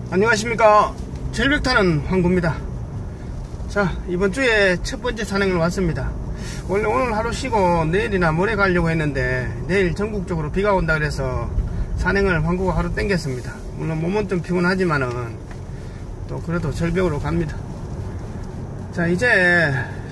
안녕하십니까. 절벽 타는 황구입니다. 자, 이번 주에 첫 번째 산행을 왔습니다. 원래 오늘 하루 쉬고 내일이나 모레 가려고 했는데 내일 전국적으로 비가 온다 그래서 산행을 황구가 하루 땡겼습니다. 물론 몸은 좀 피곤하지만은 또 그래도 절벽으로 갑니다. 자, 이제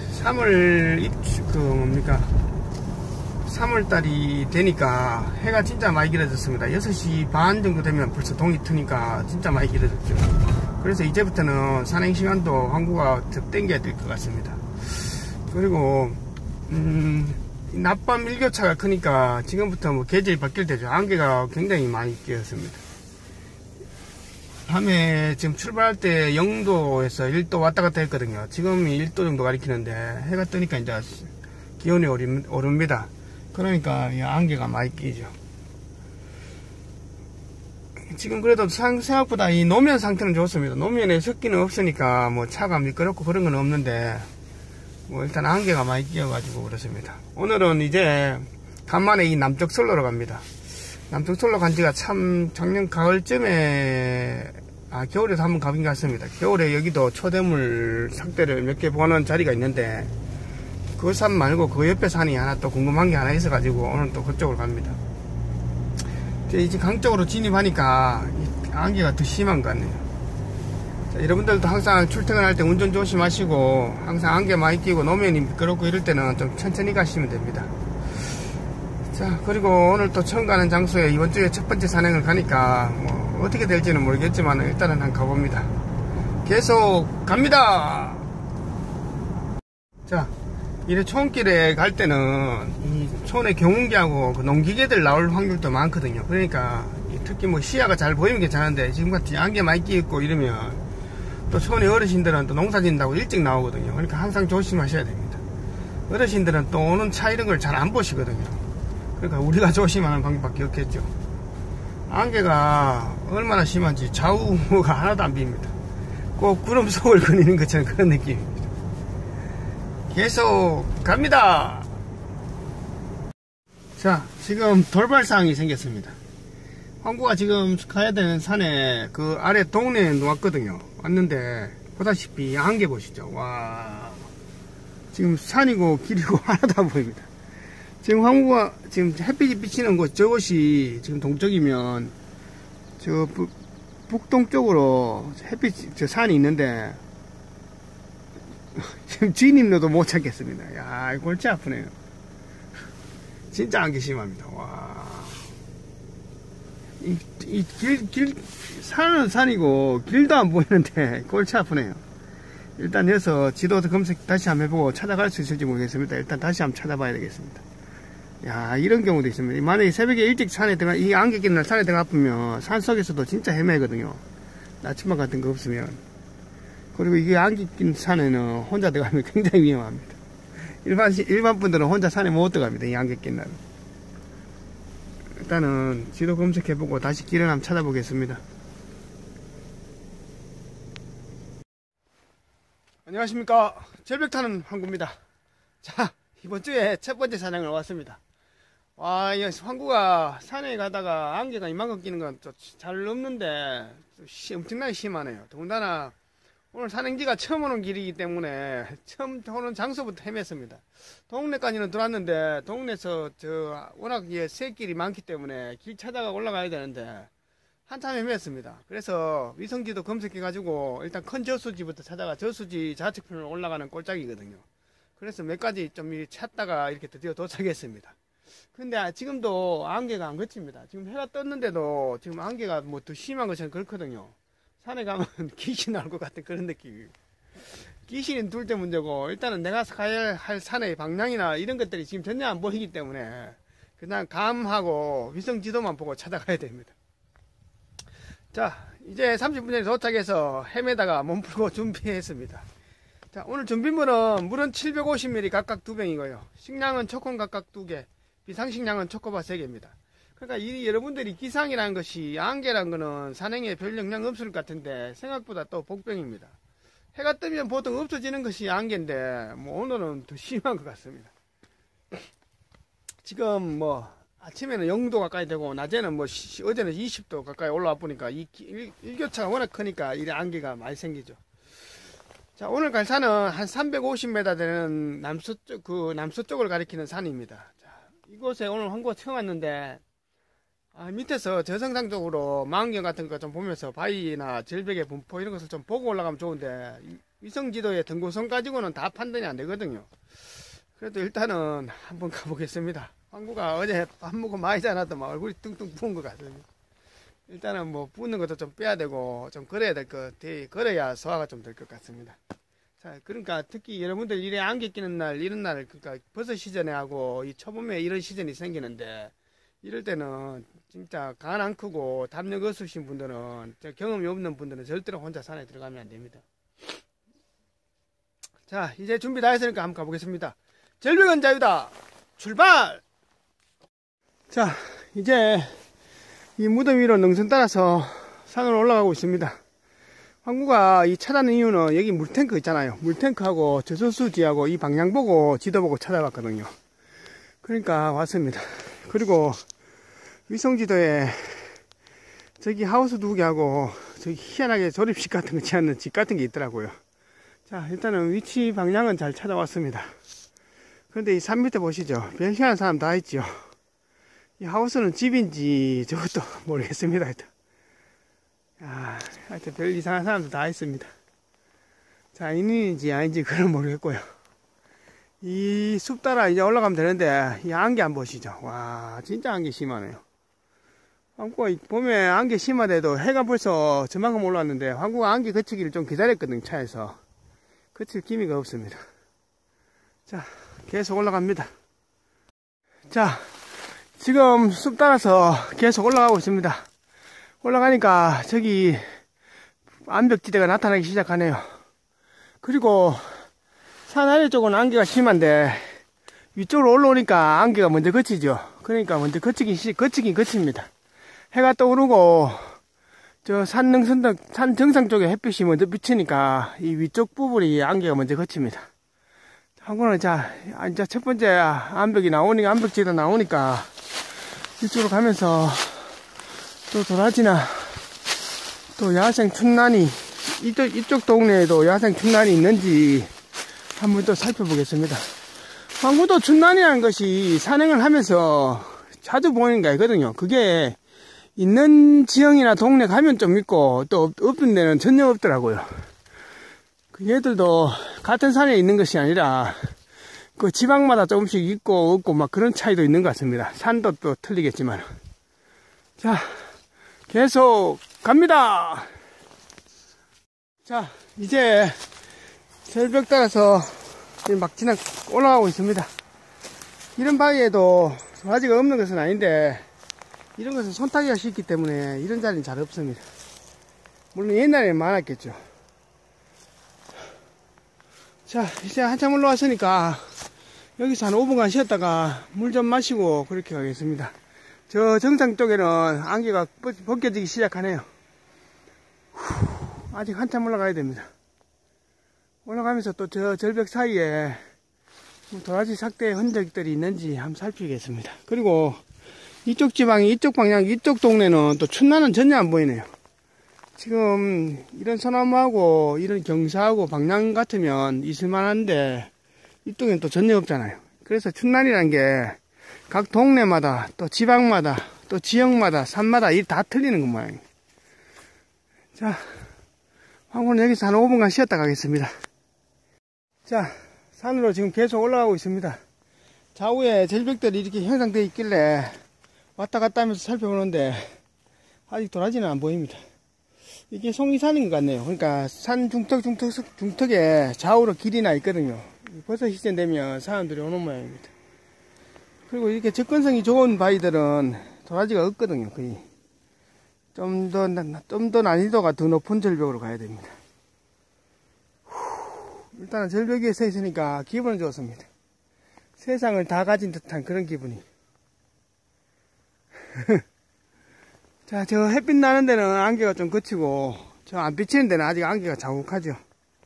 3월달이 되니까 해가 진짜 많이 길어졌습니다. 6시 반 정도 되면 벌써 동이 트니까 진짜 많이 길어졌죠. 그래서 이제부터는 산행 시간도 황구가 더 땡겨야 될 것 같습니다. 그리고 낮밤 일교차가 크니까 지금부터 뭐 계절이 바뀔 때죠. 안개가 굉장히 많이 끼었습니다. 밤에 지금 출발할 때 0도에서 1도 왔다 갔다 했거든요. 지금이 1도 정도 가리키는데 해가 뜨니까 이제 기온이 오릅니다. 그러니까 안개가 많이 끼죠. 지금 그래도 생각보다 이 노면 상태는 좋습니다. 노면에 습기는 없으니까 뭐 차가 미끄럽고 그런 건 없는데 뭐 일단 안개가 많이 끼어가지고 그렇습니다. 오늘은 이제 간만에 이 남쪽 선로로 갑니다. 남쪽 선로 간 지가 참 작년 가을쯤에 겨울에도 한번 가긴 갔습니다. 겨울에 여기도 초대물 삭대를 몇 개 보는 자리가 있는데 그 산 말고 그 옆에 산이 하나 또 궁금한 게 하나 있어가지고 오늘 또 그쪽으로 갑니다. 이제 강 쪽으로 진입하니까 안개가 더 심한 것 같네요. 자, 여러분들도 항상 출퇴근할 때 운전 조심하시고 항상 안개 많이 끼고 노면이 미끄럽고 이럴 때는 좀 천천히 가시면 됩니다. 자, 그리고 오늘 또 처음 가는 장소에 이번 주에 첫 번째 산행을 가니까 뭐 어떻게 될지는 모르겠지만 일단은 한번 가봅니다. 계속 갑니다. 자, 이래 촌길에 갈 때는 이 촌에 경운기하고 그 농기계들 나올 확률도 많거든요. 그러니까 특히 뭐 시야가 잘 보이면 괜찮은데 지금같이 안개 많이 끼있고 이러면 또 촌에 어르신들은 또 농사 짓는다고 일찍 나오거든요. 그러니까 항상 조심하셔야 됩니다. 어르신들은 또 오는 차 이런 걸 잘 안 보시거든요. 그러니까 우리가 조심하는 방법밖에 없겠죠. 안개가 얼마나 심한지 좌우가 하나도 안 빕니다. 꼭 구름 속을 그리는 것처럼 그런 느낌입니다. 계속 갑니다. 자, 지금 돌발사항이 생겼습니다. 황구가 지금 가야 되는 산에 그 아래 동네에 왔거든요. 왔는데 보다시피 안개 보시죠. 와, 지금 산이고 길이고 하나도 안 보입니다. 지금 황구가 지금 햇빛이 비치는 곳 저곳이 지금 동쪽이면 저 북동쪽으로 햇빛 저 산이 있는데 지금 진입로도 못 찾겠습니다. 야, 골치 아프네요. 진짜 안개 심합니다. 와, 산은 산이고 길도 안 보이는데 골치 아프네요. 일단 여기서 지도도 검색 다시 한번 해보고 찾아갈 수 있을지 모르겠습니다. 일단 다시 한번 찾아봐야 되겠습니다. 야, 이런 경우도 있습니다. 만약에 새벽에 일찍 이 안개 끼는 날 산에 들어가면 산 속에서도 진짜 헤매거든요. 나침반 같은 거 없으면. 그리고 이게 안개 낀 산에는 혼자 들어가면 굉장히 위험합니다. 일반 분들은 혼자 산에 못 들어갑니다. 이 안개 낀 날은. 일단은 지도 검색해보고 다시 길을 한번 찾아보겠습니다. 안녕하십니까. 절벽 타는 황구입니다. 자, 이번 주에 첫 번째 산행을 왔습니다. 와, 이 황구가 산에 가다가 안개가 이만큼 끼는 건 잘 없는데 엄청나게 심하네요. 더군다나 오늘 산행지가 처음 오는 길이기 때문에 처음 오는 장소부터 헤맸습니다. 동네까지는 들어왔는데 동네에서 워낙 새길이 많기 때문에 길 찾아가 올라가야 되는데 한참 헤맸습니다. 그래서 위성지도 검색해가지고 일단 큰 저수지부터 찾아가 저수지 좌측편으로 올라가는 꼴짝이거든요. 그래서 몇 가지 좀 찾다가 이렇게 드디어 도착했습니다. 근데 지금도 안개가 안 그칩니다. 지금 해가 떴는데도 지금 안개가 뭐 더 심한 것처럼 그렇거든요. 산에 가면 귀신 나올 것 같은 그런 느낌이에요. 귀신은 둘째 문제고 일단은 내가 가야 할 산의 방향이나 이런 것들이 지금 전혀 안 보이기 때문에 그냥 감하고 위성 지도만 보고 찾아가야 됩니다. 자, 이제 30분 전에 도착해서 헤매다가 몸 풀고 준비했습니다. 자, 오늘 준비물은 물은 750ml 각각 2병이고요. 식량은 초콘 각각 2개, 비상식량은 초코바 3개입니다. 그러니까 여러분들이 기상이라는 것이 안개라는 거는 산행에 별 영향 없을 것 같은데 생각보다 또 복병입니다. 해가 뜨면 보통 없어지는 것이 안개인데 뭐 오늘은 더 심한 것 같습니다. 지금 뭐 아침에는 0도 가까이 되고 낮에는 뭐 어제는 20도 가까이 올라와 보니까 일교차가 워낙 크니까 이래 안개가 많이 생기죠. 자, 오늘 갈 산은 한 350m 되는 남서쪽을 가리키는 산입니다. 자, 이곳에 오늘 황구가 처음 왔는데 밑에서 저정상적으로 망원경 같은 거 좀 보면서 바위나 절벽의 분포 이런 것을 좀 보고 올라가면 좋은데 위성지도의 등고선 가지고는 다 판단이 안 되거든요. 그래도 일단은 한번 가보겠습니다. 황구가 어제 밥 먹고 많이 자놨더니 얼굴이 뚱뚱 부은 것 같습니다. 일단은 뭐 붓는 것도 좀 빼야 되고 좀 걸어야 될 것 같아. 걸어야 소화가 좀 될 것 같습니다. 자, 그러니까 특히 여러분들 이래 안개 끼는 날 이런 날 그러니까 버섯 시즌에 하고 이 초봄에 이런 시즌이 생기는데 이럴 때는 진짜 간 안 크고 담력 없으신 분들은 경험이 없는 분들은 절대로 혼자 산에 들어가면 안 됩니다. 자, 이제 준비 다 했으니까 한번 가보겠습니다. 절벽은 자유다. 출발! 자, 이제 이 무덤 위로 능선 따라서 산으로 올라가고 있습니다. 황구가 이 찾아낸 이유는 여기 물탱크 있잖아요. 물탱크하고 저소수지하고 이 방향 보고 지도 보고 찾아봤거든요. 그러니까 왔습니다. 그리고 위성지도에 저기 하우스 2개하고 저기 희한하게 조립식 같은 거 지어놓은 집 같은 게 있더라고요. 자, 일단은 위치 방향은 잘 찾아왔습니다. 그런데 이 산 밑에 보시죠. 별 희한한 사람 다 있죠. 이 하우스는 집인지 저것도 모르겠습니다. 하여튼 별 이상한 사람도 다 있습니다. 자, 인인인지 아닌지 그건 모르겠고요. 이 숲 따라 이제 올라가면 되는데 이 안개 안 보시죠. 와, 진짜 안개 심하네요. 황구가 봄에 안개 심하대도 해가 벌써 저만큼 올라왔는데 황구가 안개 그치기를 좀 기다렸거든요. 차에서 그칠 기미가 없습니다. 자, 계속 올라갑니다. 자, 지금 숲 따라서 계속 올라가고 있습니다. 올라가니까 저기 암벽지대가 나타나기 시작하네요. 그리고 산 아래쪽은 안개가 심한데 위쪽으로 올라오니까 안개가 먼저 그치죠. 그러니까 먼저 그치긴 그칩니다. 해가 떠오르고 저 산 정상 쪽에 햇빛이 먼저 비치니까 이 위쪽 부분이 안개가 먼저 그칩니다. 한국은 자, 이제 첫 번째 암벽지대 나오니까 이쪽으로 가면서 또 도라지나 또 야생 춘난이 이쪽 동네에도 야생 춘난이 있는지 한번 또 살펴보겠습니다. 황구도 춘난이라는 것이 산행을 하면서 자주 보이는 게 있거든요. 그게 있는 지형이나 동네 가면 좀 있고 또 없는 데는 전혀 없더라고요. 그 얘들도 같은 산에 있는 것이 아니라 그 지방마다 조금씩 있고 없고 막 그런 차이도 있는 것 같습니다. 산도 또 틀리겠지만. 자, 계속 갑니다. 자, 이제 절벽 따라서 막 올라가고 있습니다. 이런 바위에도 도라지가 없는 것은 아닌데 이런 것은 손타기가 쉽기 때문에 이런 자리는 잘 없습니다. 물론 옛날에는 많았겠죠. 자, 이제 한참 올라왔으니까 여기서 한 5분간 쉬었다가 물 좀 마시고 그렇게 가겠습니다. 저 정상 쪽에는 안개가 벗겨지기 시작하네요. 아직 한참 올라가야 됩니다. 올라가면서 또 저 절벽 사이에 도라지 삭대의 흔적들이 있는지 한번 살피겠습니다. 그리고 이쪽 지방이 이쪽 방향 이쪽 동네는 또 춘나는 전혀 안 보이네요. 지금 이런 소나무하고 이런 경사하고 방향 같으면 있을만한데 이쪽엔 또 전혀 없잖아요. 그래서 춘난이라는 게 각 동네마다 또 지방마다 또 지역마다 산마다 다 틀리는 것 모양이에요. 자, 황구는 여기서 한 5분간 쉬었다 가겠습니다. 자, 산으로 지금 계속 올라가고 있습니다. 좌우에 절벽들이 이렇게 형성되어 있길래 왔다 갔다 하면서 살펴보는데 아직 도라지는 안 보입니다. 이게 송이산인 것 같네요. 그러니까 산 중턱에 좌우로 길이 나 있거든요. 벌써 시즌되면 사람들이 오는 모양입니다. 그리고 이렇게 접근성이 좋은 바위들은 도라지가 없거든요. 거의 좀 더 난이도가 더 높은 절벽으로 가야 됩니다. 일단은 절벽 위에 서 있으니까 기분은 좋습니다. 세상을 다 가진 듯한 그런 기분이. 자, 저 햇빛 나는 데는 안개가 좀 그치고 저 안 비치는 데는 아직 안개가 자욱하죠.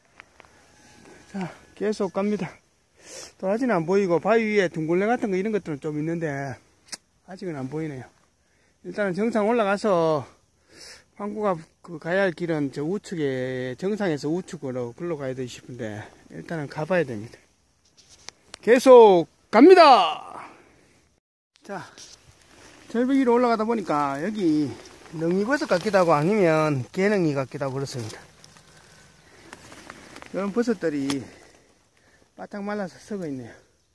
자, 계속 갑니다. 도라지는 안 보이고 바위 위에 둥글레 같은 거 이런 것들은 좀 있는데 아직은 안 보이네요. 일단은 정상 올라가서 황구가 가야 할 길은 저 우측에, 정상에서 우측으로 글로 가야 되고 싶은데, 일단은 가봐야 됩니다. 계속 갑니다! 자, 절벽 위로 올라가다 보니까 여기 능이버섯 같기도 하고 아니면 개능이 같기도 하고 그렇습니다. 이런 버섯들이 바짝 말라서 썩어 있네요.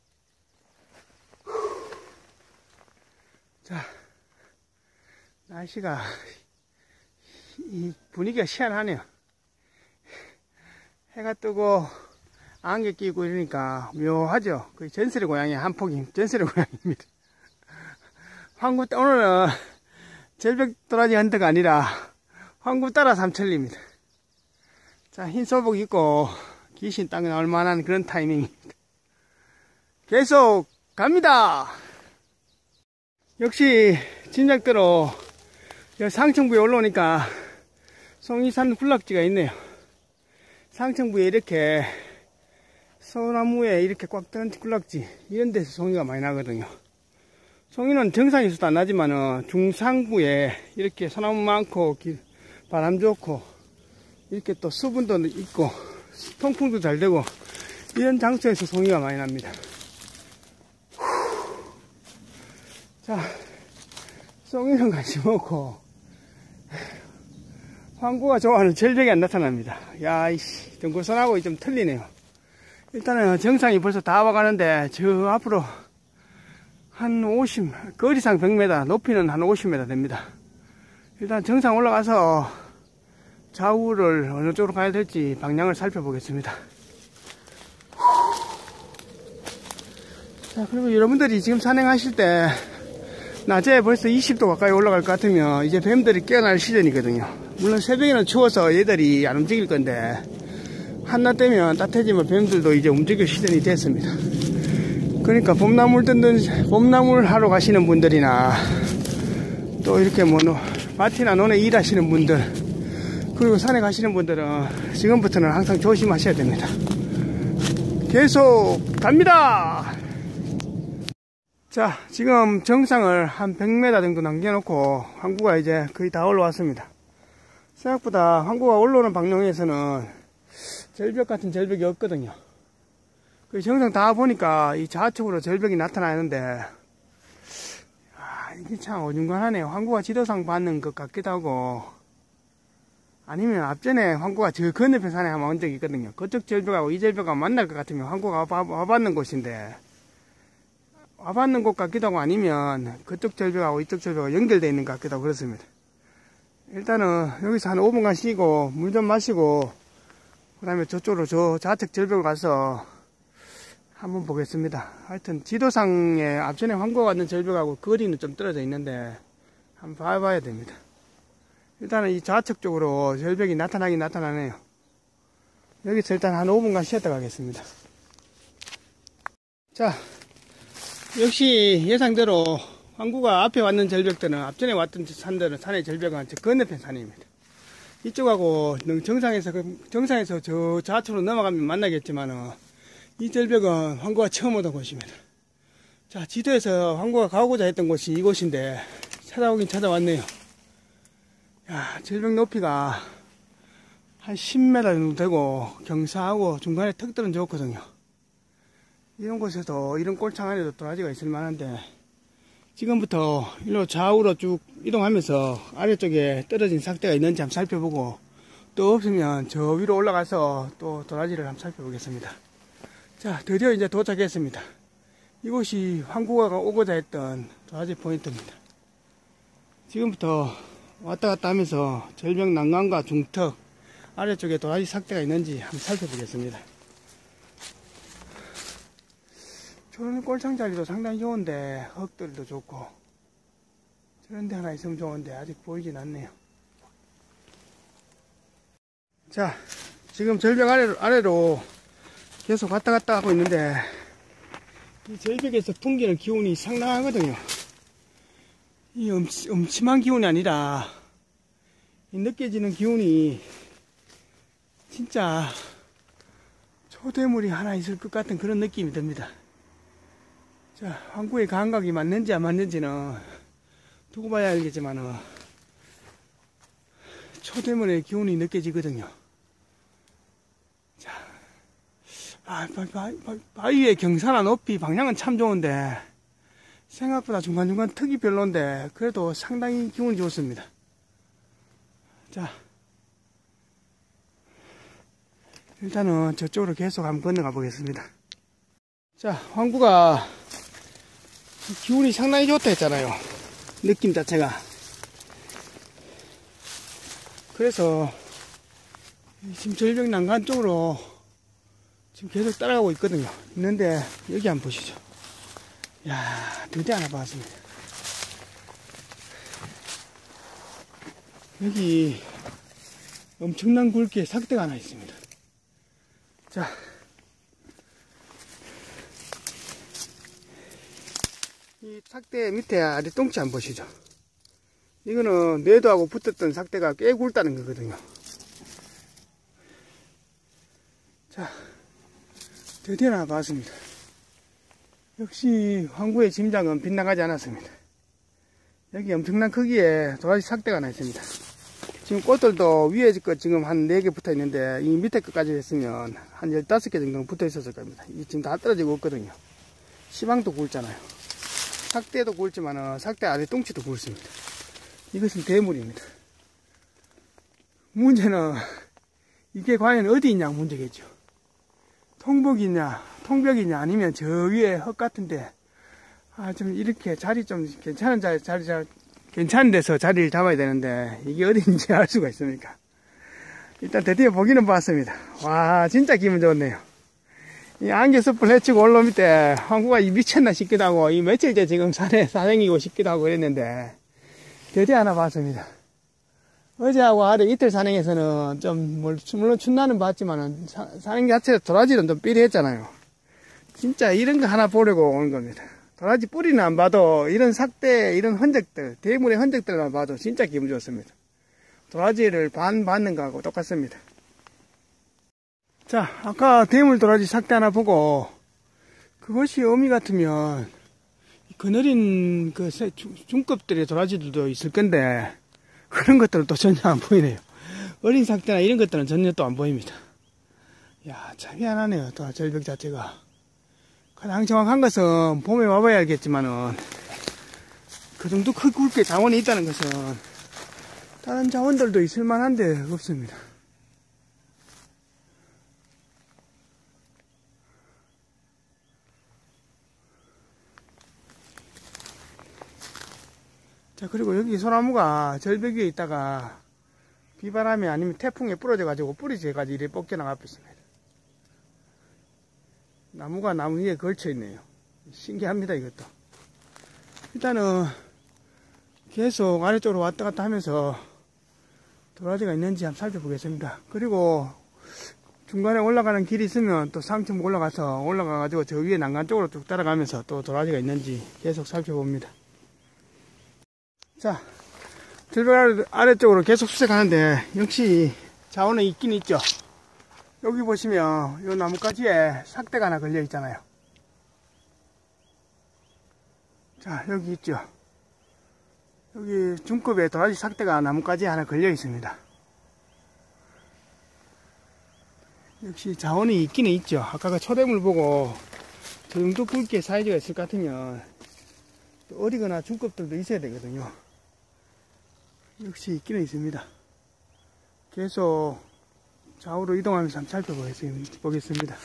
자, 날씨가, 이 분위기가 희한하네요. 해가 뜨고 안개 끼고 이러니까 묘하죠. 거의 전설의 고향이 한 폭이 전설의 고향입니다. 황구, 오늘은 절벽 도라지 헌터가 아니라 황구 따라 삼천리입니다. 자, 흰 소복 입고 귀신 땅에 나올 만한 그런 타이밍입니다. 계속 갑니다. 역시 짐작대로 상층부에 올라오니까 송이산 군락지가 있네요. 상층부에 이렇게 소나무에 이렇게 꽉 든 군락지, 이런 데서 송이가 많이 나거든요. 송이는 정상에서도 안 나지만은 중상부에 이렇게 소나무 많고 바람 좋고 이렇게 또 수분도 있고 통풍도 잘 되고 이런 장소에서 송이가 많이 납니다. 자, 송이는 관심 없고 황구가 좋아하는 절벽이 안 나타납니다. 야, 이씨, 등고선하고 좀 틀리네요. 일단은 정상이 벌써 다 와가는데 저 앞으로 한 50, 거리상 100m, 높이는 한 50m 됩니다. 일단 정상 올라가서 좌우를 어느 쪽으로 가야 될지 방향을 살펴보겠습니다. 자, 그리고 여러분들이 지금 산행하실 때 낮에 벌써 20도 가까이 올라갈 것 같으면 이제 뱀들이 깨어날 시즌이거든요. 물론 새벽에는 추워서 얘들이 안 움직일 건데 한낮 되면 따뜻해지면 뱀들도 이제 움직일 시즌이 됐습니다. 그러니까 봄나물 하러 가시는 분들이나 또 이렇게 뭐 밭이나 논에 일하시는 분들, 그리고 산에 가시는 분들은 지금부터는 항상 조심하셔야 됩니다. 계속 갑니다. 자, 지금 정상을 한 100m 정도 남겨놓고 황구가 이제 거의 다 올라왔습니다. 생각보다 황구가 올라오는 방향에서는 절벽 같은 절벽이 없거든요. 정상 다 보니까 이 좌측으로 절벽이 나타나는데, 이게 참 어중간하네요. 황구가 지도상 받는 것 같기도 하고, 아니면 앞전에 황구가 저 건너편 산에 한번 온 적이 있거든요. 그쪽 절벽하고 이 절벽하고 만날 것 같으면 황구가 와봤는 곳인데, 와봤는 곳 같기도 하고 아니면 그쪽 절벽하고 이쪽 절벽하고 연결되어 있는 것 같기도 하고 그렇습니다. 일단은 여기서 한 5분간 쉬고 물 좀 마시고 그 다음에 저쪽으로 저 좌측 절벽을 가서 한번 보겠습니다. 하여튼 지도상에 앞전에 황구가 왔는 절벽하고 거리는 좀 떨어져 있는데 한번 봐봐야 됩니다. 일단은 이 좌측 쪽으로 절벽이 나타나긴 나타나네요. 여기서 일단 한 5분간 쉬었다 가겠습니다. 자, 역시 예상대로 황구가 앞에 왔는 절벽들은, 앞전에 왔던 산들은, 산의 절벽은 저 건너편 산입니다. 이쪽하고 정상에서 저 좌측으로 넘어가면 만나겠지만은 이 절벽은 황구가 처음 오던 곳입니다. 자, 지도에서 황구가 가고자 했던 곳이 이곳인데 찾아오긴 찾아왔네요. 야, 절벽 높이가 한 10m 정도 되고 경사하고 중간에 턱들은 좋거든요. 이런 곳에도, 이런 꼴창 안에도 도라지가 있을 만한데 지금부터 일로 좌우로 쭉 이동하면서 아래쪽에 떨어진 삭대가 있는지 한번 살펴보고, 또 없으면 저 위로 올라가서 또 도라지를 한번 살펴보겠습니다. 자, 드디어 이제 도착했습니다. 이곳이 황구가 오고자 했던 도라지 포인트입니다. 지금부터 왔다 갔다 하면서 절벽 난간과 중턱 아래쪽에 도라지 삭대가 있는지 한번 살펴보겠습니다. 저런 꼴창 자리도 상당히 좋은데 흙들도 좋고 저런 데 하나 있으면 좋은데 아직 보이진 않네요. 자, 지금 절벽 아래로 계속 왔다 갔다 하고 있는데 이 절벽에서 풍기는 기운이 상당하거든요. 이 엄침한 기운이 아니라 이 느껴지는 기운이 진짜 초대물이 하나 있을 것 같은 그런 느낌이 듭니다. 자, 항구의 감각이 맞는지 안 맞는지는 두고 봐야 알겠지만은, 초대문의 기운이 느껴지거든요. 자, 바위의 경사나 높이 방향은 참 좋은데, 생각보다 중간중간 턱이 별론데, 그래도 상당히 기운이 좋습니다. 자, 일단은 저쪽으로 계속 한번 건너가 보겠습니다. 자, 항구가 기운이 상당히 좋다 했잖아요. 느낌 자체가. 그래서 지금 절벽 난간 쪽으로 지금 계속 따라가고 있거든요. 있는데 여기 한번 보시죠. 이야, 드디어 하나 봤습니다. 여기 엄청난 굵기의 삭대가 하나 있습니다. 자, 이 삭대 밑에 아래 똥치 한번 보시죠. 이거는 뇌도하고 붙었던 삭대가 꽤 굵다는 거거든요. 자, 드디어 하나 봤습니다. 역시 항구의 짐작은 빗나가지 않았습니다. 여기 엄청난 크기의 도라지 삭대가 하나 있습니다. 지금 꽃들도 위에 것 지금 한 4개 붙어 있는데 이 밑에 것까지 했으면 한 15개 정도 붙어 있었을 겁니다. 이 지금 다 떨어지고 있거든요. 시방도 굵잖아요. 삭대도 굵지만 삭대 아래 똥치도 굵습니다. 이것은 대물입니다. 문제는 이게 과연 어디 있냐 문제겠죠. 통벽이냐 통벽이냐 아니면 저 위에 흙 같은데 좀 이렇게 자리 좀 괜찮은 자리 괜찮은 데서 자리를 잡아야 되는데 이게 어딘지 알 수가 있습니까? 일단 드디어 보기는 봤습니다. 와, 진짜 기분 좋네요. 이 안개숲을 헤치고 올라올 때 항구가 미쳤나 싶기도 하고 이 며칠째 지금 산에 산행이고 싶기도 하고 그랬는데 드디어 하나 봤습니다. 어제하고 하루 이틀 산행에서는 좀 물론 춘나는 봤지만은 산행 자체가 도라지는 좀 삐리했잖아요. 진짜 이런 거 하나 보려고 오는 겁니다. 도라지 뿌리는 안 봐도 이런 삭대 이런 흔적들 대물의 흔적들만 봐도 진짜 기분 좋습니다. 도라지를 반 받는 거하고 똑같습니다. 자, 아까 대물 도라지 삭대 하나 보고 그것이 의미 같으면 그늘인 그 중급들의 도라지들도 있을 건데 그런 것들은 또 전혀 안 보이네요. 어린 삭대나 이런 것들은 전혀 또 안 보입니다. 야, 참 희한하네요. 또 절벽 자체가. 가장 정확한 것은 봄에 와봐야 알겠지만은 그 정도 굵게 자원이 있다는 것은 다른 자원들도 있을 만한데 없습니다. 자, 그리고 여기 소나무가 절벽 위에 있다가 비바람에 아니면 태풍에 부러져 가지고 뿌리 져가지고 이렇게 뻗겨나가 있습니다. 나무가 나무 위에 걸쳐 있네요. 신기합니다, 이것도. 일단은 계속 아래쪽으로 왔다 갔다 하면서 도라지가 있는지 한번 살펴보겠습니다. 그리고 중간에 올라가는 길이 있으면 또 상층 올라가가지고 저 위에 난간 쪽으로 쭉 따라가면서 또 도라지가 있는지 계속 살펴봅니다. 자, 절벽 아래쪽으로 계속 수색하는데 역시 자원은 있긴 있죠. 여기 보시면 이 나뭇가지에 삭대가 하나 걸려 있잖아요. 자, 여기 있죠. 여기 중급에 도라지 삭대가 나뭇가지에 하나 걸려 있습니다. 역시 자원이 있기는 있죠. 아까 그 초대물 보고 저 정도 굵기의 사이즈가 있을 것 같으면 어리거나 중급들도 있어야 되거든요. 역시 있기는 있습니다. 계속 좌우로 이동하면서 한번 살펴보겠습니다.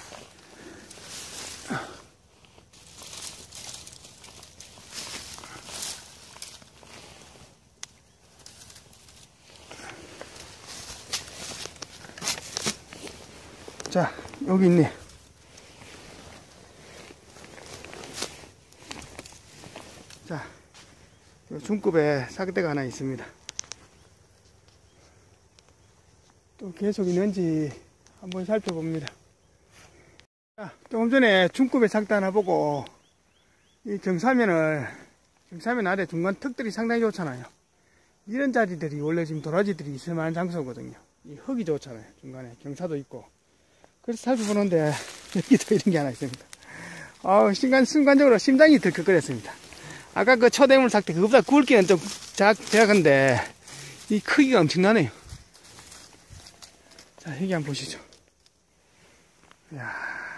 자, 여기 있네. 자, 중급에 삭대가 하나 있습니다. 또 계속 있는지 한번 살펴봅니다. 자, 조금 전에 중급에 삭대 하나 보고 이 경사면 아래 중간 턱들이 상당히 좋잖아요. 이런 자리들이 원래 지금 도라지들이 있을 만한 장소거든요. 이 흙이 좋잖아요. 중간에 경사도 있고. 그래서 살펴보는데 여기도 이런 게 하나 있습니다. 순간적으로 심장이 들컥거렸습니다. 아까 그 초대물 삭대 그거보다 굵기는 좀 작은데 이 크기가 엄청나네요. 자, 여기 한번 보시죠. 이야.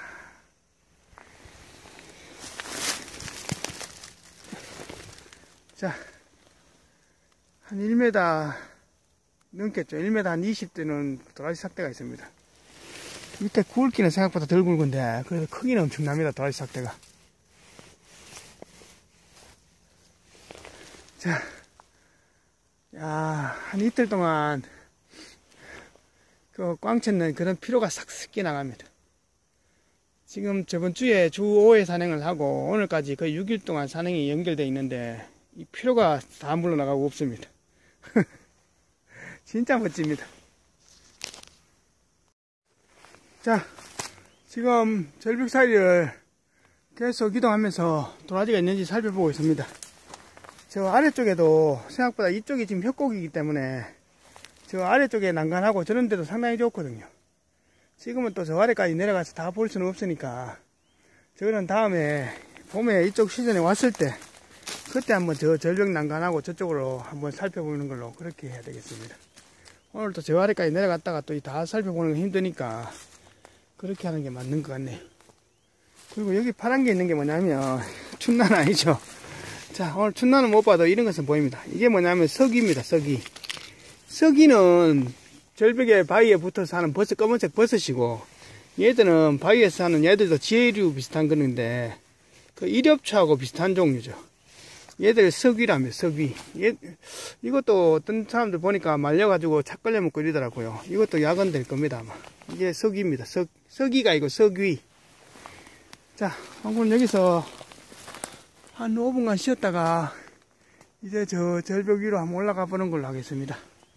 자, 한 1m 넘겠죠. 1m 한 20대는 도라지 삭대가 있습니다. 밑에 굵기는 생각보다 덜 굵은데 그래도 크기는 엄청납니다. 도라지 삭대가. 자, 야, 한 이틀 동안 그 꽝 쳤는 그런 피로가 싹 깨나갑니다. 지금 저번 주에 주 5회 산행을 하고 오늘까지 거의 6일 동안 산행이 연결되어 있는데 이 피로가 다 물러나가고 없습니다. 진짜 멋집니다. 자, 지금 절벽 사이를 계속 이동하면서 도라지가 있는지 살펴보고 있습니다. 저 아래쪽에도 생각보다 이쪽이 지금 협곡이기 때문에 저 아래쪽에 난간하고 저런 데도 상당히 좋거든요. 지금은 또 저 아래까지 내려가서 다 볼 수는 없으니까 저거는 다음에 봄에 이쪽 시즌에 왔을 때 그때 한번 저 절벽 난간하고 저쪽으로 한번 살펴보는 걸로 그렇게 해야 되겠습니다. 오늘 또 저 아래까지 내려갔다가 또 다 살펴보는 건 힘드니까 그렇게 하는 게 맞는 것 같네요. 그리고 여기 파란 게 있는 게 뭐냐면 춘난 아니죠. 자, 오늘 춘난은 못 봐도 이런 것은 보입니다. 이게 뭐냐면 석이입니다. 석이. 석이는 절벽에 바위에 붙어서 사는 버섯, 검은색 버섯이고 얘들은 바위에서 사는 얘들도 지혜류 비슷한 건데 그 이렵초하고 비슷한 종류죠. 얘들 석위라며 석위. 이것도 어떤 사람들 보니까 말려가지고 착 걸려 먹고 이러더라고요. 이것도 약은 될 겁니다 아마. 이게 석위입니다. 석위가 아니고 석위. 자, 오늘 여기서 한 5분간 쉬었다가 이제 저 절벽 위로 한번 올라가 보는 걸로 하겠습니다.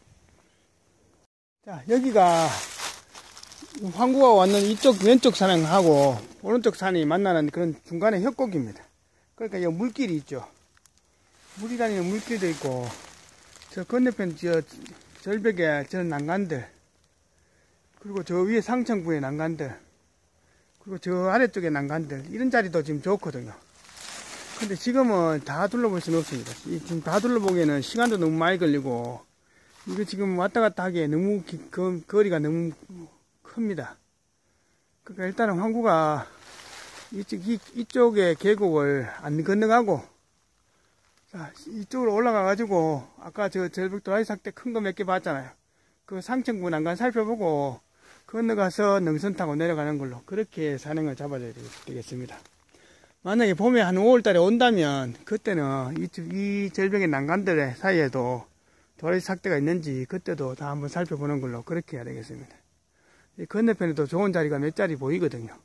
자, 여기가 황구가 왔는 이쪽 왼쪽 산하고 오른쪽 산이 만나는 그런 중간에 협곡입니다. 그러니까 이 물길이 있죠. 물이 다니는 물길도 있고 저 건너편 저 절벽에 저 난간들 그리고 저 위에 상층부의 난간들 그리고 저 아래쪽에 난간들 이런 자리도 지금 좋거든요. 근데 지금은 다 둘러볼 수는 없습니다. 지금 다 둘러보기에는 시간도 너무 많이 걸리고 이거 지금 왔다 갔다 하기에 너무 거리가 너무 큽니다. 그러니까 일단은 황구가 이쪽에 계곡을 안 건너가고 자, 이쪽으로 올라가 가지고 아까 저 절벽 도라지 삭대 큰 거 몇 개 봤잖아요. 그 상층부 난간 살펴보고 건너가서 능선 타고 내려가는 걸로 그렇게 산행을 잡아줘야 되겠습니다. 만약에 봄에 한 5월달에 온다면 그때는 이 절벽의 난간들 사이에도 도라지 삭대가 있는지 그때도 다 한번 살펴보는 걸로 그렇게 해야 되겠습니다. 이 건너편에도 좋은 자리가 몇 자리 보이거든요.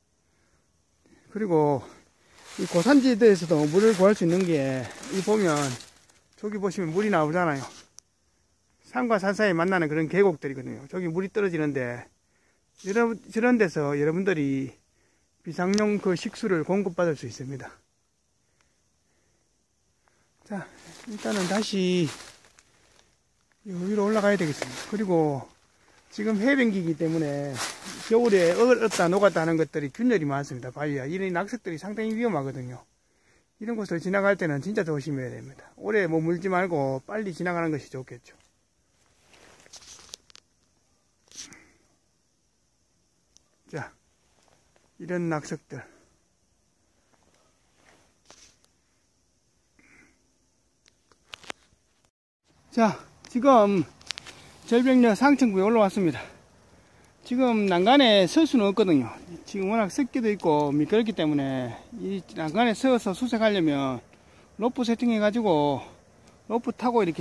그리고 이 고산지대에서도 물을 구할 수 있는 게 이 보면 저기 보시면 물이 나오잖아요. 산과 산 사이에 만나는 그런 계곡들이거든요. 저기 물이 떨어지는데 저런 데서 여러분들이 비상용 그 식수를 공급받을 수 있습니다. 자, 일단은 다시 위로 올라가야 되겠습니다. 그리고 지금 해변기이기 때문에 겨울에 얼었다 녹았다 하는 것들이 균열이 많습니다. 바위야. 이런 낙석들이 상당히 위험하거든요. 이런 곳을 지나갈 때는 진짜 조심해야 됩니다. 오래 뭐 물지 말고 빨리 지나가는 것이 좋겠죠. 자, 이런 낙석들. 자, 지금 절벽역 상층부에 올라왔습니다. 지금 난간에 설 수는 없거든요. 지금 워낙 습기도 있고 미끄럽기 때문에 이 난간에 서서 수색하려면 로프 세팅해 가지고 로프 타고 이렇게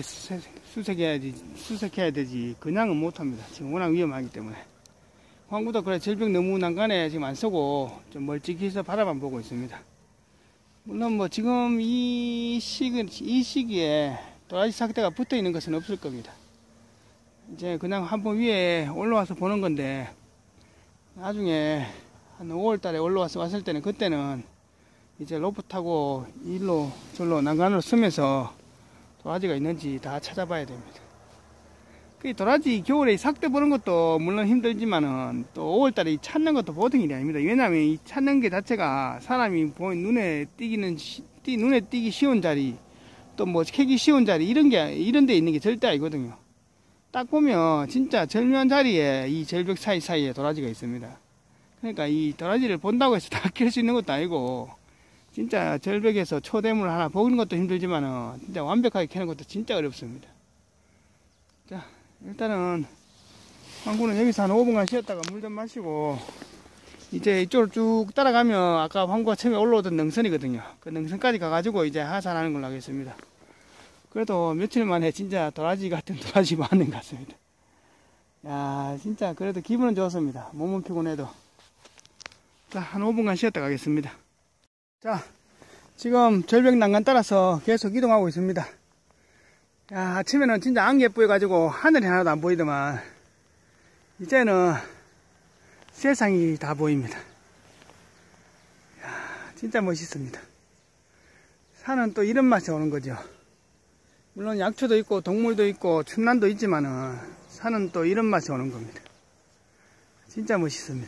수색해야 되지 그냥은 못합니다. 지금 워낙 위험하기 때문에. 황구도 그래 절벽 너무 난간에 지금 안 서고 좀 멀찍이서 바라만 보고 있습니다. 물론 뭐 지금 이 시기에 도라지 삭대가 붙어 있는 것은 없을 겁니다. 이제 그냥 한번 위에 올라와서 보는 건데 나중에 한 5월달에 올라와서 왔을 때는 그때는 이제 로프 타고 일로 절로 난간으로 쓰면서 도라지가 있는지 다 찾아봐야 됩니다. 그 도라지 겨울에 삭대 보는 것도 물론 힘들지만은 또 5월달에 찾는 것도 보통 일이 아닙니다. 왜냐하면 이 찾는 게 자체가 사람이 눈에 띄기 쉬운 자리, 또 뭐 캐기 쉬운 자리 이런 데 있는 게 절대 아니거든요. 딱 보면 진짜 절묘한 자리에 이 절벽 사이사이에 도라지가 있습니다. 그러니까 이 도라지를 본다고 해서 다 캘 수 있는 것도 아니고, 진짜 절벽에서 초대물 하나 보는 것도 힘들지만은 진짜 완벽하게 캐는 것도 진짜 어렵습니다. 자, 일단은 황구는 여기서 한 5분간 쉬었다가 물 좀 마시고, 이제 이쪽으로 쭉 따라가면 아까 황구가 처음에 올라오던 능선이거든요. 그 능선까지 가가지고 이제 하산하는 걸로 하겠습니다. 그래도 며칠 만에 진짜 도라지 같은 도라지 맞는 것 같습니다. 야, 진짜 그래도 기분은 좋습니다. 몸은 피곤해도. 자, 한 5분간 쉬었다 가겠습니다. 자, 지금 절벽 난간 따라서 계속 이동하고 있습니다. 야, 아침에는 진짜 안개 뿌여가지고 하늘이 하나도 안 보이더만 이제는 세상이 다 보입니다. 야, 진짜 멋있습니다. 산은 또 이런 맛이 오는 거죠. 물론 약초도 있고 동물도 있고 춘난도 있지만은 산은 또 이런 맛이 오는 겁니다. 진짜 멋있습니다.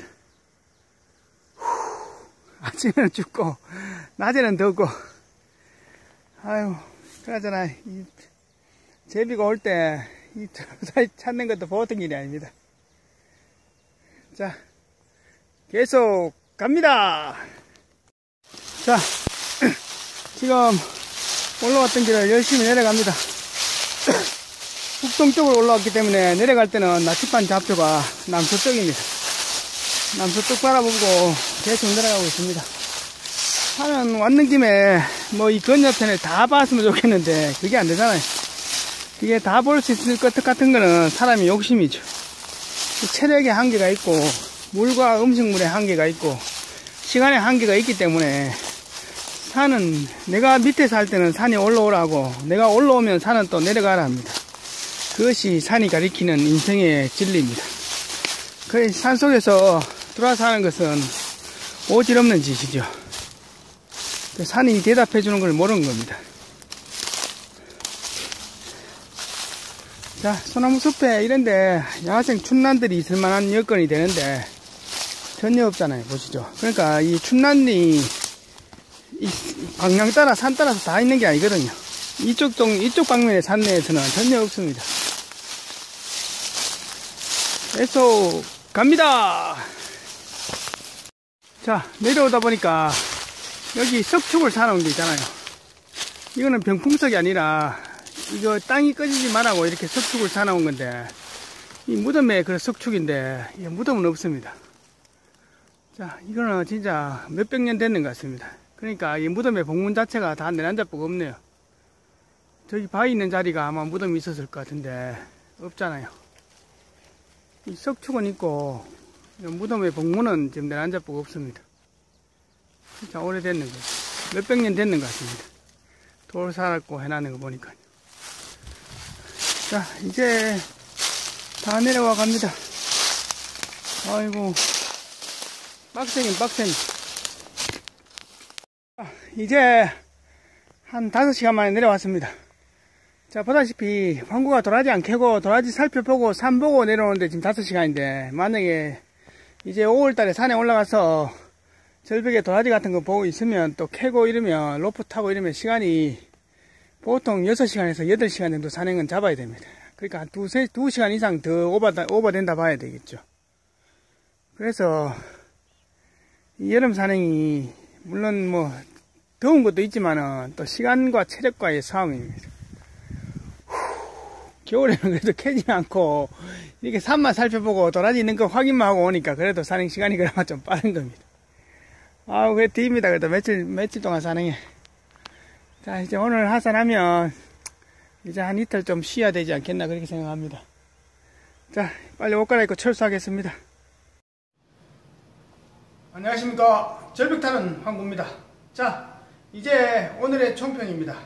아침에는 춥고 낮에는 덥고, 아유, 그러잖아. 이 제비가 올 때 이 도라지 찾는 것도 보통 일이 아닙니다. 자, 계속 갑니다. 자, 지금 올라왔던 길을 열심히 내려갑니다. 북동쪽으로 올라왔기 때문에 내려갈 때는 나치판 좌표가 남서쪽입니다. 남서쪽 바라보고 계속 내려가고 있습니다. 산은 왔는 김에 뭐 이 건너편에 다 봤으면 좋겠는데 그게 안 되잖아요. 이게 다 볼 수 있을 것 같은 거는 사람의 욕심이죠. 체력의 한계가 있고 물과 음식물의 한계가 있고 시간의 한계가 있기 때문에 산은 내가 밑에 살 때는 산이 올라오라고, 내가 올라오면 산은 또 내려가라 합니다. 그것이 산이 가리키는 인생의 진리입니다. 그 산속에서 들어와서 하는 것은 오질없는 짓이죠. 산이 대답해 주는 걸 모르는 겁니다. 자, 소나무 숲에 이런데 야생 춘난들이 있을 만한 여건이 되는데 전혀 없잖아요. 보시죠. 그러니까 이 춘난이 이 방향 따라 산 따라서 다 있는 게 아니거든요. 이쪽 방면의 산 내에서는 전혀 없습니다. 계속 갑니다. 자, 내려오다 보니까 여기 석축을 사놓은 게 있잖아요. 이거는 병풍석이 아니라 이거 땅이 꺼지지 말라고 이렇게 석축을 사놓은 건데, 이 무덤에 그 석축인데 이 무덤은 없습니다. 자, 이거는 진짜 몇백 년 됐는 것 같습니다. 그러니까 이 무덤의 복문 자체가 다 내란잡부가 없네요. 저기 바위 있는 자리가 아마 무덤이 있었을 것 같은데 없잖아요. 이 석축은 있고 무덤의 복문은 지금 내란잡부가 없습니다. 진짜 오래됐는 거죠. 몇백 년 됐는 것 같습니다. 돌 살았고 해놨는 거 보니까. 자, 이제 다 내려와 갑니다. 아이고, 빡세긴 빡세니. 이제 한 5시간 만에 내려왔습니다. 자, 보다시피 황구가 도라지 안 캐고 도라지 살펴보고 산 보고 내려오는데 지금 5시간인데, 만약에 이제 5월달에 산에 올라가서 절벽에 도라지 같은 거 보고 있으면 또 캐고 이러면 로프 타고 이러면 시간이 보통 6시간에서 8시간 정도 산행은 잡아야 됩니다. 그러니까 한 2시간 이상 더 오버된다 봐야 되겠죠. 그래서 이 여름 산행이 물론 뭐 더운 것도 있지만은 또 시간과 체력과의 싸움입니다. 겨울에는 그래도 캐지 않고 이렇게 산만 살펴보고 도라지 있는 거 확인만 하고 오니까 그래도 산행 시간이 그나마 좀 빠른 겁니다. 아우, 그래 뒤입니다. 그래도 며칠 동안 산행해. 자, 이제 오늘 하산하면 이제 한 이틀 좀 쉬어야 되지 않겠나 그렇게 생각합니다. 자, 빨리 옷 갈아입고 철수하겠습니다. 안녕하십니까. 절벽 타는 황구입니다. 자, 이제 오늘의 총평입니다.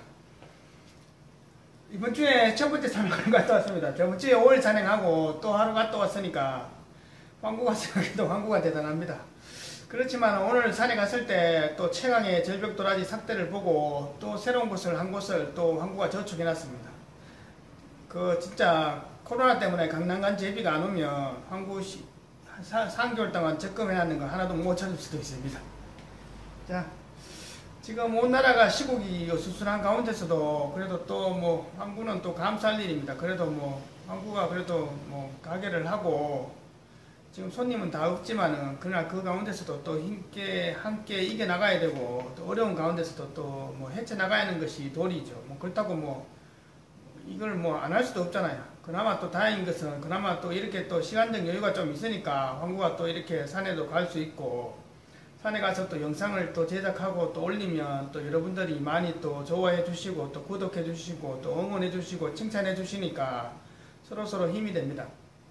이번 주에 첫 번째 산행을 갔다 왔습니다. 저번 주에 5일 산행하고 또 하루 갔다 왔으니까 황구가 생각해도 황구가 대단합니다. 그렇지만 오늘 산에 갔을 때 또 최강의 절벽 도라지 삭대를 보고 또 새로운 곳을 한 곳을 또 황구가 저축해 놨습니다. 그 진짜 코로나 때문에 강남간 제비가 안 오면 항구 3개월 동안 적금해놨는 거 하나도 못 찾을 수도 있습니다. 자, 지금 온 나라가 시국이 수순한 가운데서도 그래도 또 뭐 항구는 또 감사할 일입니다. 그래도 뭐 항구가 그래도 뭐 가게를 하고 지금 손님은 다 없지만은 그러나 그 가운데서도 또 함께 이겨 나가야 되고 또 어려운 가운데서도 또 뭐 헤쳐 나가야 하는 것이 도리죠. 뭐 그렇다고 뭐 이걸 뭐 안 할 수도 없잖아요. 그나마 또 다행인 것은 그나마 또 이렇게 또 시간적 여유가 좀 있으니까 항구가 또 이렇게 산에도 갈 수 있고 산에 가서 또 영상을 또 제작하고 또 올리면 또 여러분들이 많이 또 좋아해 주시고 또 구독해 주시고 또 응원해 주시고 칭찬해 주시니까 서로서로 힘이 됩니다.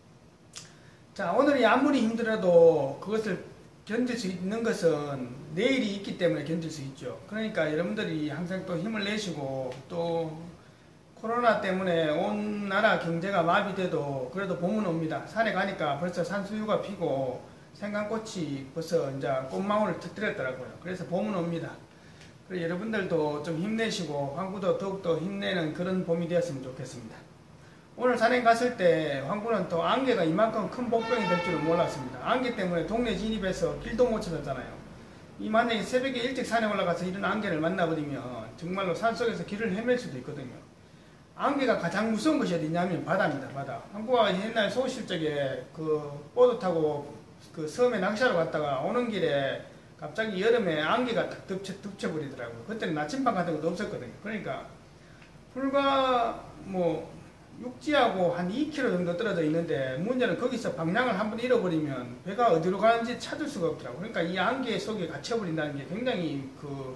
자, 오늘이 아무리 힘들어도 그것을 견딜 수 있는 것은 내일이 있기 때문에 견딜 수 있죠. 그러니까 여러분들이 항상 또 힘을 내시고 또 코로나 때문에 온 나라 경제가 마비돼도 그래도 봄은 옵니다. 산에 가니까 벌써 산수유가 피고 생강꽃이 벌써 이제 꽃망울을 터뜨렸더라고요. 그래서 봄은 옵니다. 그래서 여러분들도 좀 힘내시고 항구도 더욱더 힘내는 그런 봄이 되었으면 좋겠습니다. 오늘 산에 갔을 때 항구는 또 안개가 이만큼 큰 복병이 될 줄은 몰랐습니다. 안개 때문에 동네 진입해서 길도 못 찾았잖아요. 이 만약에 새벽에 일찍 산에 올라가서 이런 안개를 만나버리면 정말로 산속에서 길을 헤맬 수도 있거든요. 안개가 가장 무서운 것이 어디냐면 바다입니다. 바다. 항구가 옛날 소실 적에 그 보드 타고 그 섬에 낚시하러 갔다가 오는 길에 갑자기 여름에 안개가 딱 덮쳐버리더라고요. 그때는 나침반 같은 것도 없었거든요. 그러니까 불과 뭐 육지하고 한 2km 정도 떨어져 있는데 문제는 거기서 방향을 한번 잃어버리면 배가 어디로 가는지 찾을 수가 없더라고요. 그러니까 이 안개 속에 갇혀버린다는 게 굉장히 그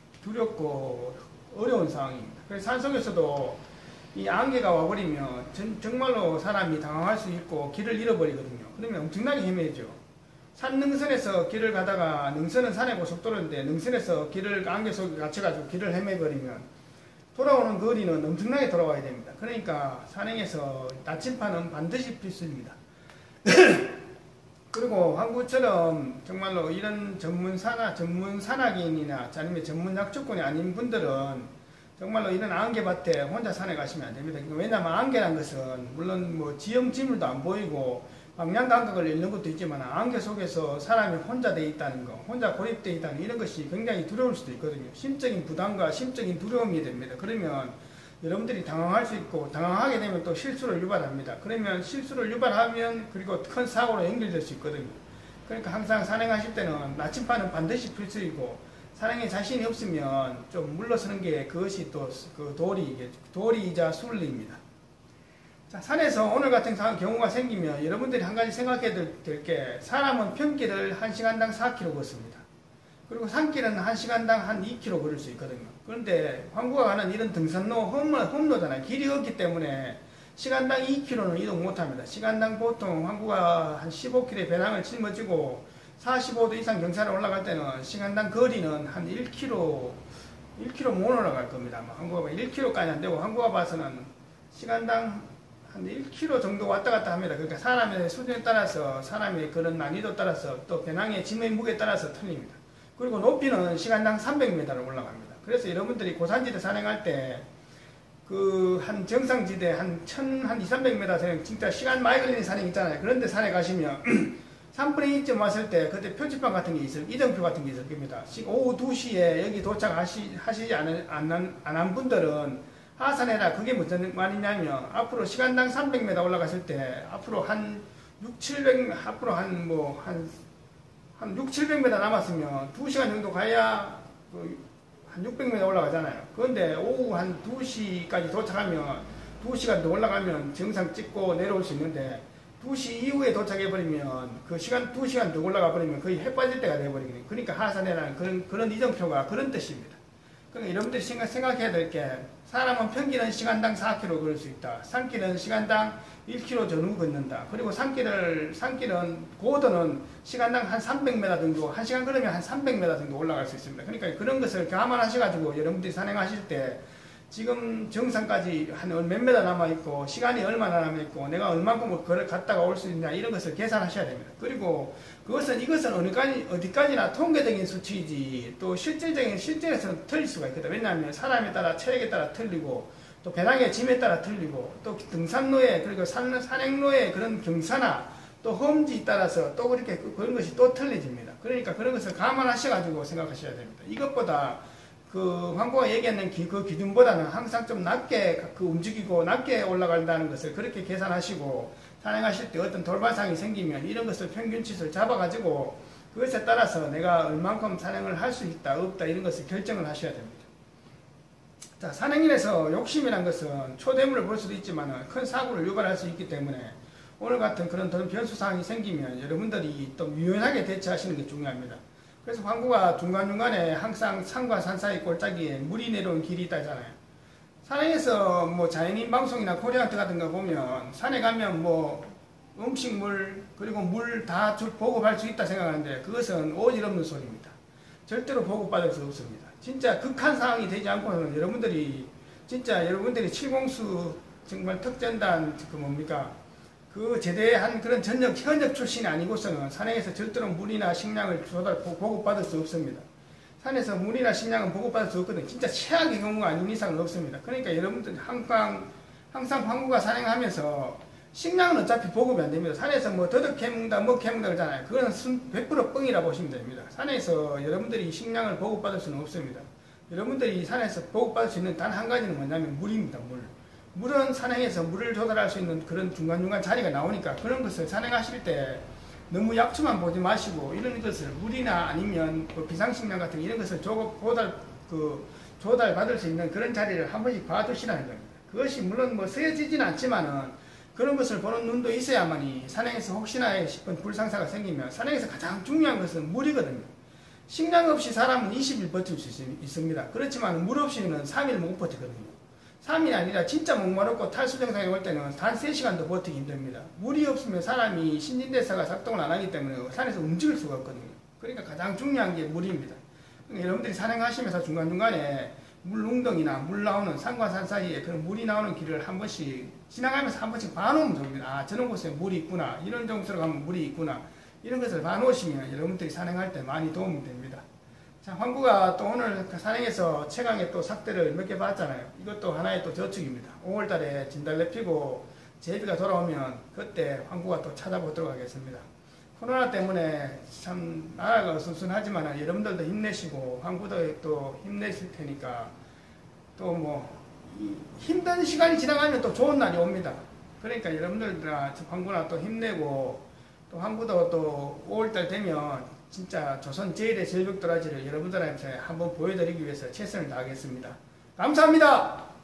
두렵고 어려운 상황입니다. 그래서 산속에서도 이 안개가 와버리면 정말로 사람이 당황할 수 있고 길을 잃어버리거든요. 그러면 엄청나게 헤매죠. 산 능선에서 길을 가다가 능선은 산의 고속도로인데 능선에서 길을 안개 속에 갇혀가지고 길을 헤매버리면 돌아오는 거리는 엄청나게 돌아와야 됩니다. 그러니까 산행에서 나침반은 반드시 필수입니다. 그리고 항구처럼 정말로 이런 전문 산악인이나 아니면 전문 약초꾼이 아닌 분들은 정말로 이런 안개밭에 혼자 산에 가시면 안 됩니다. 왜냐하면 안개란 것은 물론 뭐 지형지물도 안 보이고 방향 감각을 잃는 것도 있지만 안개 속에서 사람이 혼자 돼 있다는 거, 혼자 고립되어 있다는 이런 것이 굉장히 두려울 수도 있거든요. 심적인 부담과 심적인 두려움이 됩니다. 그러면 여러분들이 당황할 수 있고 당황하게 되면 또 실수를 유발합니다. 그러면 실수를 유발하면 그리고 큰 사고로 연결될 수 있거든요. 그러니까 항상 산행하실 때는 나침반은 반드시 필수이고 산행에 자신이 없으면 좀 물러서는 게 그것이 또 그 도리이자 순리입니다. 자, 산에서 오늘 같은 경우가 생기면 여러분들이 한 가지 생각해야 될 게 사람은 평길을 1시간당 4km 걷습니다. 그리고 산길은 1시간당 한 2km 걸을 수 있거든요. 그런데 항구가 가는 이런 등산로 험로잖아요. 길이 없기 때문에 시간당 2km는 이동 못합니다. 시간당 보통 항구가 한 15km의 배낭을 짊어지고 45도 이상 경사를 올라갈 때는 시간당 거리는 한 1km 못 올라갈 겁니다. 항구가 1km까지 안 되고 항구가 봐서는 시간당 한 1km 정도 왔다 갔다 합니다. 그러니까 사람의 수준에 따라서 사람의 그런 난이도 따라서 또 배낭의 짐의 무게에 따라서 틀립니다. 그리고 높이는 시간당 300m를 올라갑니다. 그래서 여러분들이 고산지대 산행할 때 그 한 정상지대 한 200-300m 산행 진짜 시간 많이 걸리는 산행 있잖아요. 그런데 산에 가시면 3분의 2쯤 왔을 때 그때 표지판 같은 게 있을 이정표 같은 게 있을 겁니다. 오후 2시에 여기 도착하시지 않은 분들은 하산해라. 그게 무슨 말이냐면 앞으로 시간당 300m 올라갔을 때 앞으로 한 600-700m 남았으면 2시간 정도 가야 한 600m 올라가잖아요. 그런데 오후 한 2시까지 도착하면 2시간 더 올라가면 정상 찍고 내려올 수 있는데 2시 이후에 도착해버리면 그 시간 2시간 더 올라가 버리면 거의 해 빠질 때가 돼버리거든요. 그러니까 하산해라는 그런 이정표가 그런 뜻입니다. 그러니까 여러분들이 생각해야 될 게 사람은 평균은 시간당 4km 걸을 수 있다. 산길은 시간당 1km 전후 걷는다. 그리고 산길은 고도는 시간당 한 300m 정도 1시간 걸으면 한 300m 정도 올라갈 수 있습니다. 그러니까 그런 것을 감안하셔가지고 여러분들이 산행하실 때 지금 정상까지 한 몇 메다 남아있고 시간이 얼마나 남아있고 내가 얼마큼 갔다가 올 수 있냐 이런 것을 계산하셔야 됩니다. 그리고 이것은 어디까지나 통계적인 수치이지 또 실제에서는 틀릴 수가 있거든. 왜냐하면 사람에 따라 체력에 따라 틀리고 또 배낭의 짐에 따라 틀리고 또 등산로에 그리고 산행로의 그런 경사나 또 험지에 따라서 또 그렇게 그런 것이 또 틀려집니다. 그러니까 그런 것을 감안하셔가지고 생각하셔야 됩니다. 이것보다 그 황보가 얘기하는 그 기준보다는 항상 좀 낮게 그 움직이고 낮게 올라간다는 것을 그렇게 계산하시고 산행하실 때 어떤 돌발상이 생기면 이런 것을 평균치를 잡아가지고 그것에 따라서 내가 얼만큼 산행을 할 수 있다 없다 이런 것을 결정을 하셔야 됩니다. 자, 산행인에서 욕심이란 것은 초대물을 볼 수도 있지만 큰 사고를 유발할 수 있기 때문에 오늘 같은 그런 변수사항이 생기면 여러분들이 또 유연하게 대처하시는 게 중요합니다. 그래서 황구가 중간중간에 항상 산과 산 사이 골짜기에 물이 내려오는 길이 있다잖아요. 산행에서 뭐 자연인 방송이나 코리아한테 같은 거 보면 산에 가면 뭐 음식물 그리고 물 다 보급할 수 있다 생각하는데 그것은 오지랖는 소리입니다. 절대로 보급받을 수 없습니다. 진짜 극한 상황이 되지 않고는 여러분들이 진짜 여러분들이 7공수 정말 특전단 그 뭡니까 그 제대한 그런 현역 출신이 아니고서는 산행에서 절대로 물이나 식량을 보급받을 수 없습니다. 산에서 물이나 식량은 보급받을 수 없거든요. 진짜 최악의 경우가 아닌 이상은 없습니다. 그러니까 여러분들 항상 황구가 산행하면서 식량은 어차피 보급이 안 됩니다. 산에서 뭐 더덕 캐먹다 뭐 캐먹다 그러잖아요. 그건 100% 뻥이라 보시면 됩니다. 산에서 여러분들이 식량을 보급받을 수는 없습니다. 여러분들이 산에서 보급받을 수 있는 단 한 가지는 뭐냐면 물입니다. 물은 산행에서 물을 조달할 수 있는 그런 중간중간 자리가 나오니까 그런 것을 산행하실 때 너무 약초만 보지 마시고 이런 것을 물이나 아니면 뭐 비상식량 같은 이런 것을 조달받을 수 있는 그런 자리를 한 번씩 봐두시라는 겁니다. 그것이 물론 뭐 쓰여지지는 않지만은 그런 것을 보는 눈도 있어야만이 산행에서 혹시나 싶은 불상사가 생기면 산행에서 가장 중요한 것은 물이거든요. 식량 없이 사람은 20일 버틸 수 있습니다. 그렇지만 물 없이는 3일 못 버티거든요. 3일이 아니라 진짜 목마르고 탈수 증상이 올 때는 단 3시간도 버티기 힘듭니다. 물이 없으면 사람이 신진대사가 작동을 안 하기 때문에 산에서 움직일 수가 없거든요. 그러니까 가장 중요한 게 물입니다. 그러니까 여러분들이 산행하시면서 중간중간에 물 웅덩이나 물 나오는 산과 산 사이에 그런 물이 나오는 길을 한 번씩 지나가면서 한 번씩 봐놓으면 됩니다. 아, 저런 곳에 물이 있구나. 이런 정도로 가면 물이 있구나. 이런 것을 봐놓으시면 여러분들이 산행할 때 많이 도움이 됩니다. 자, 황구가 또 오늘 산행에서 최강의 또 삭대를 몇 개 봤잖아요. 이것도 하나의 또 저축입니다. 5월달에 진달래 피고 제비가 돌아오면 그때 황구가 또 찾아보도록 하겠습니다. 코로나 때문에 참 나라가 어수선하지만 여러분들도 힘내시고 황구도 또 힘내실 테니까 또 뭐 힘든 시간이 지나가면 또 좋은 날이 옵니다. 그러니까 여러분들 황구나 또 힘내고 또 황구도 또 5월달 되면 진짜 조선 제1의 절벽도라지를 여러분들한테 한번 보여드리기 위해서 최선을 다하겠습니다. 감사합니다.